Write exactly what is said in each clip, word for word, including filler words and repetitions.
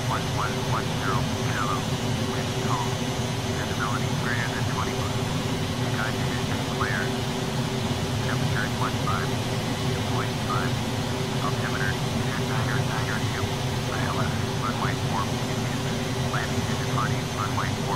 one one one zero, shallow, wind calm, visibility greater than twenty miles. Sky conditions clear. Temperature one five, dew point five. Altimeter ten niner niner two. I L S, runway four, landing and departing runway four.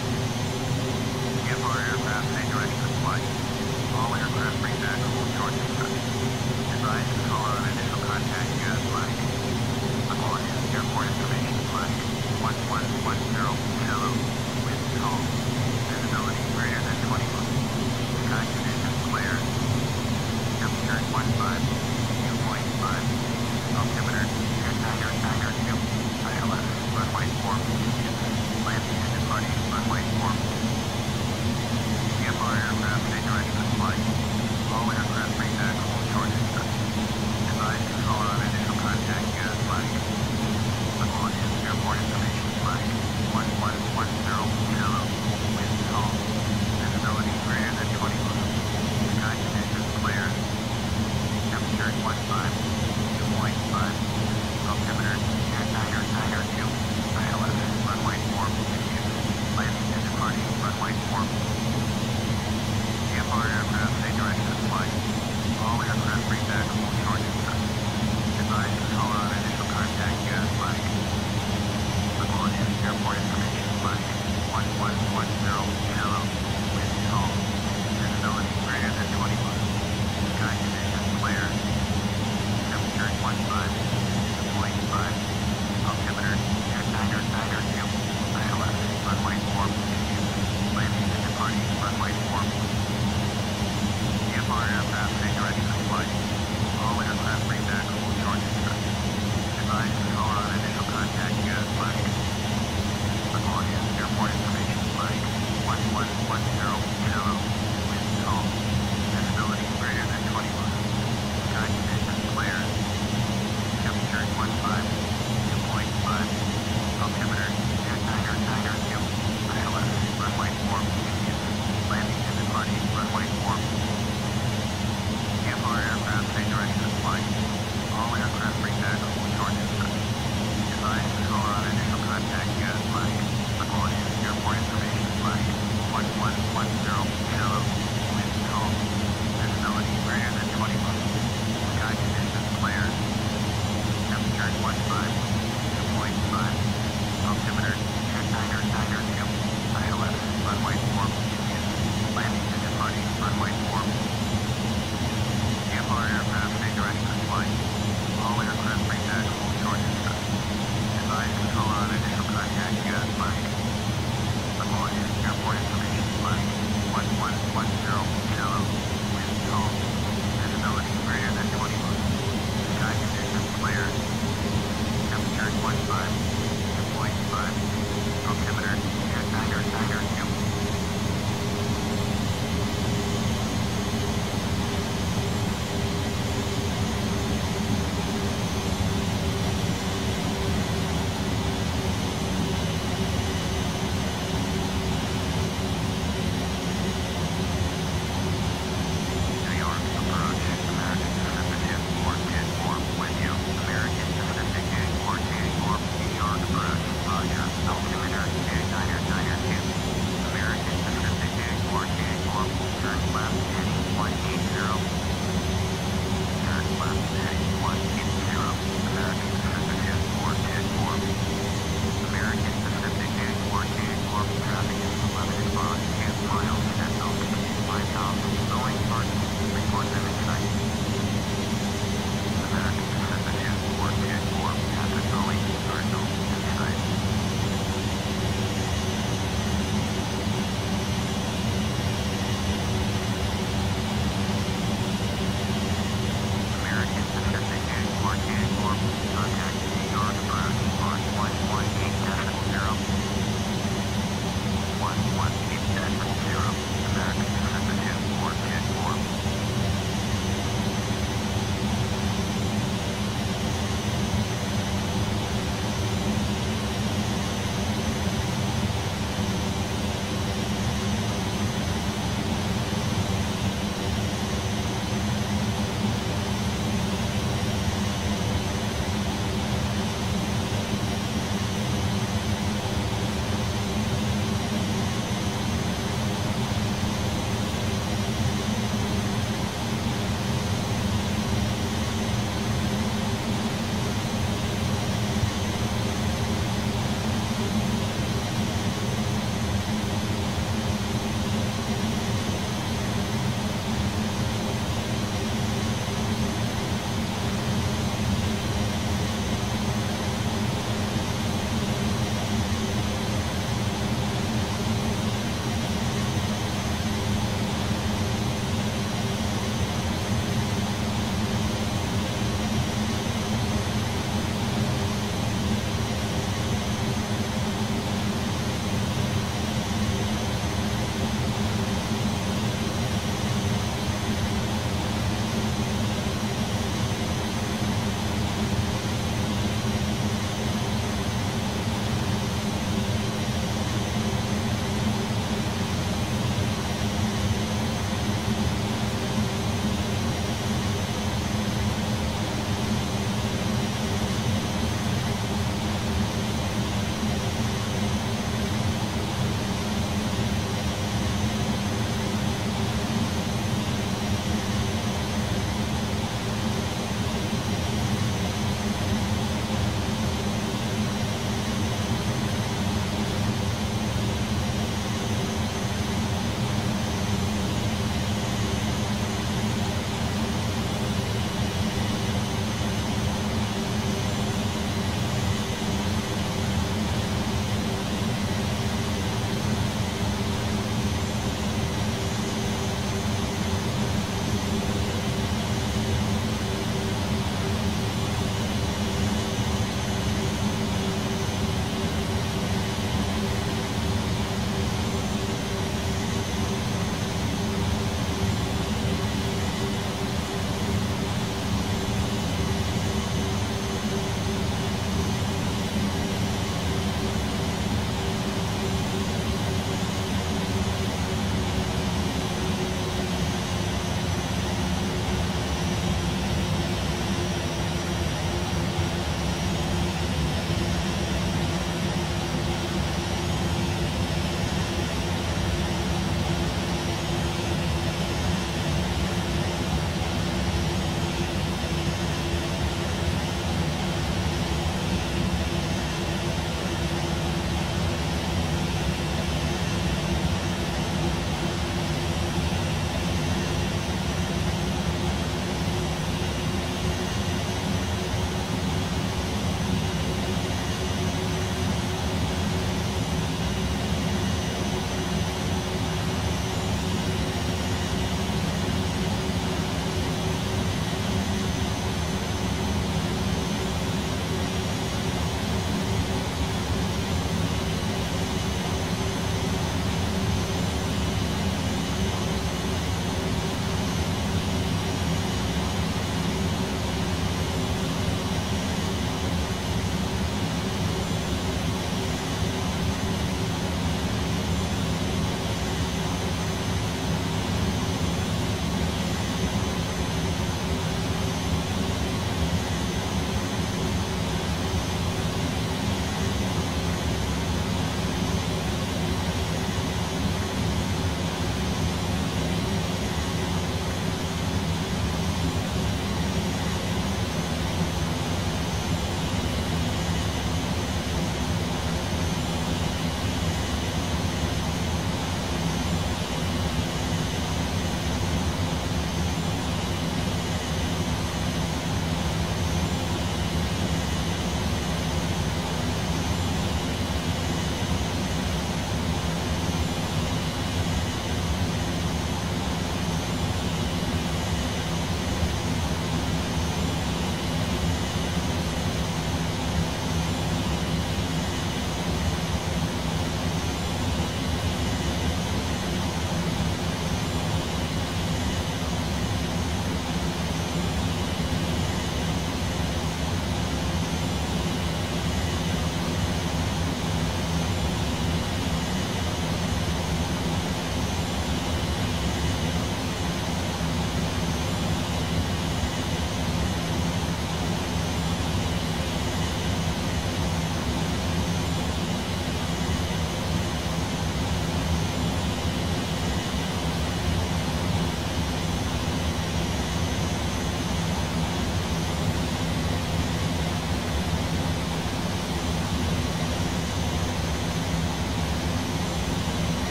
Give our aircraft a direction of flight. All aircraft bring back full short instructions. Advise to call on initial contact U S flag. Acknowledge airport information flag. one one one zero, shallow, wind calm, visibility greater than twenty miles. Sky conditions clear. Temperature one five, dew point five. Altimeter ten niner niner two. I L S, runway four, landing and departing runway four. Give our aircraft a direction of flight. All aircraft bring back full short instructions. Advise to call on initial contact U S flag. Acknowledge airport information flag. one one one zero, shallow, wind calm, visibility greater than twenty miles. Sky conditions clear. Temperature one five, dew point five. Altimeter ten niner niner two. I L S, runway four, landing and departing runway four. Give our aircraft a direction of flight. All aircraft bring back full short instructions. Advise to call on initial contact U S flag. Acknowledge airport information flag. one one one zero, shallow, wind calm, visibility greater than twenty miles. Sky conditions clear. Temperature one five, dew point five. Altimeter ten niner niner two. I L S, runway four, landing and departing runway four. Give our aircraft a direction of flight. All aircraft bring back full short instructions. Advise to call on initial contact U S flag. Acknowledge airport information flag. one one one zero, shallow, wind calm, visibility greater than twenty miles. Sky conditions clear. Temperature one five, dew point five. Altimeter ten niner niner two. I L S, runway four, landing and departing runway four. Give our aircraft a direction of flight. All aircraft bring back full short instructions. Advise to call on initial contact U S flag. Acknowledge airport information flag. one one one zero, shallow, wind calm, visibility greater than twenty miles. Sky conditions clear. Temperature one five, dew point five. Altimeter ten niner niner two. I L S, runway four, landing and departing runway four. Give our aircraft a direction of flight. All aircraft bring back full short instructions. Advise to call on initial contact U S flag. Acknowledge airport information flag. one one one zero, shallow, wind calm, visibility greater than twenty miles. Sky conditions clear. Temperature one five, dew point five. Altimeter ten niner niner two. New York approach, American Pacific four ten four, with you. American Pacific four ten four, New York approach, Roger. Altimeter ten niner niner two. American Pacific four ten four, turn left heading one eight zero. Turn left heading one eight zero. American Pacific four ten four. American Pacific four ten four, traffic is eleven spots, ten miles, at altitude five thousand, Boeing parking, report them in sight. American Pacific four ten four, traffic Boeing, Cardinal, in sight. American Pacific four ten four, contact New York approach, on one one eight decimal zero. one one eight decimal zero, American Pacific four ten four.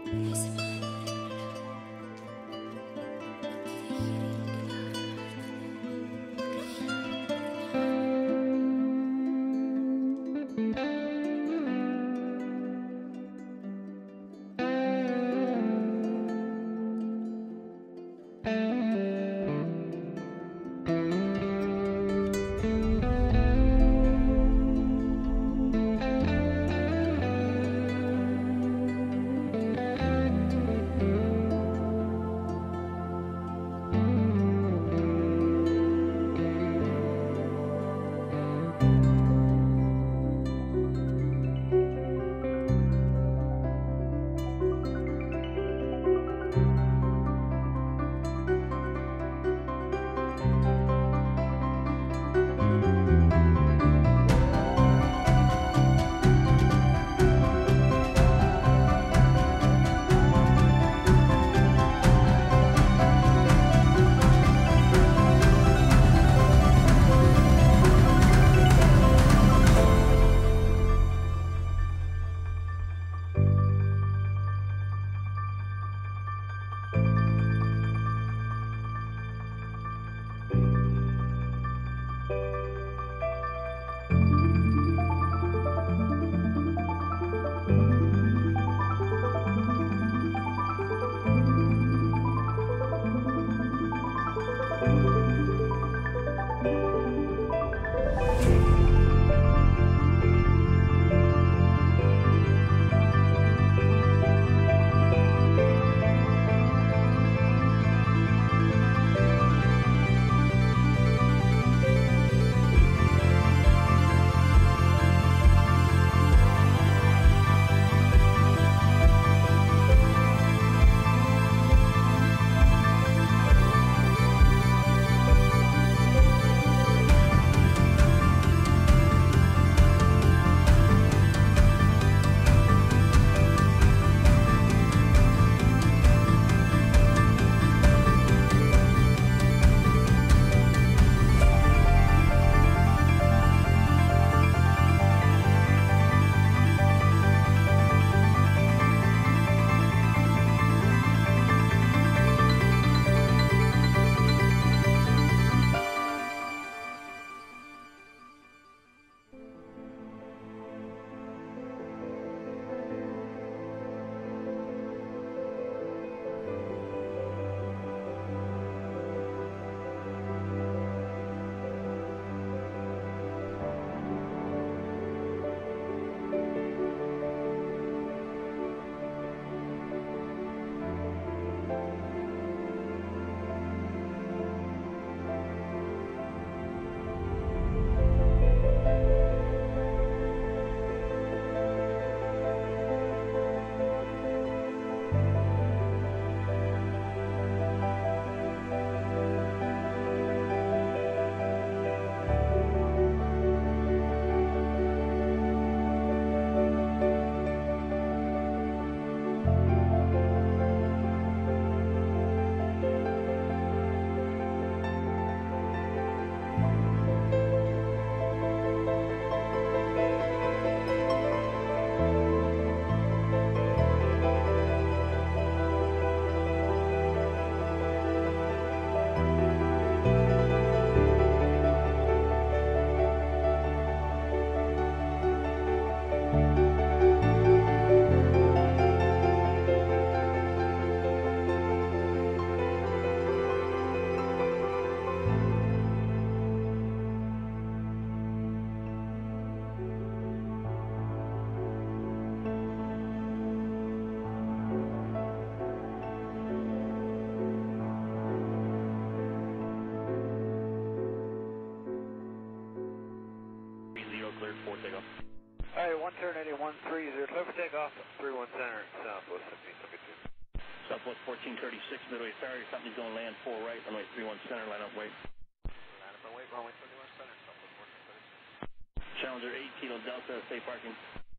Alright, one turn eighty one three zero, clear for takeoff, three one center, southwest seventeen seventy-two. Southwest fourteen thirty-six, midway ferry, company's going to land four right, runway three one center, line up wait. Line up and wait, runway thirty-one center, southwest fourteen thirty-six. Challenger eight, Kilo Delta, safe parking.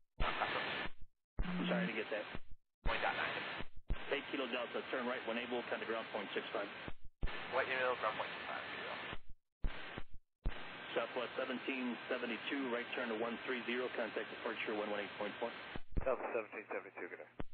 I'm sorry to get that. one point nine. eight Kilo Delta, turn right when able, kind of ground point six five. What unit, ground point six five. Southwest seventeen seventy-two, right turn to one three zero, contact departure one one eight point four. Southwest seventeen seventy-two, good day.